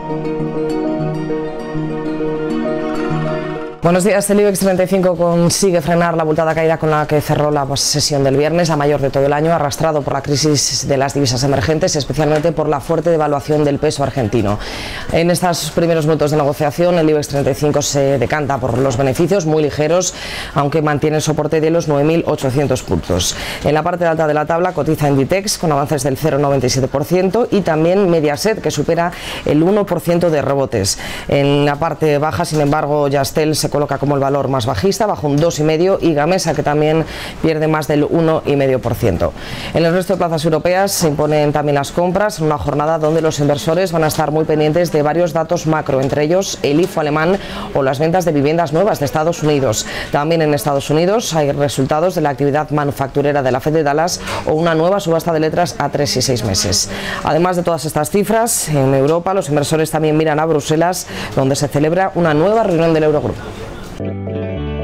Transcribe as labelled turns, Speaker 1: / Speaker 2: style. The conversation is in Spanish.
Speaker 1: Buenos días. El IBEX 35 consigue frenar la abultada caída con la que cerró la sesión del viernes, la mayor de todo el año, arrastrado por la crisis de las divisas emergentes, especialmente por la fuerte devaluación del peso argentino. En estos primeros minutos de negociación, el IBEX 35 se decanta por los beneficios muy ligeros, aunque mantiene el soporte de los 9.800 puntos. En la parte alta de la tabla cotiza Inditex con avances del 0,97% y también Mediaset, que supera el 1% de rebotes. En la parte baja, sin embargo, Yastel se coloca como el valor más bajista, bajo un 2,5%, y Gamesa, que también pierde más del 1,5%. En el resto de plazas europeas se imponen también las compras en una jornada donde los inversores van a estar muy pendientes de varios datos macro, entre ellos el IFO alemán o las ventas de viviendas nuevas de Estados Unidos. También en Estados Unidos hay resultados de la actividad manufacturera de la Fed de Dallas o una nueva subasta de letras a 3 y 6 meses. Además de todas estas cifras, en Europa los inversores también miran a Bruselas, donde se celebra una nueva reunión del Eurogrupo.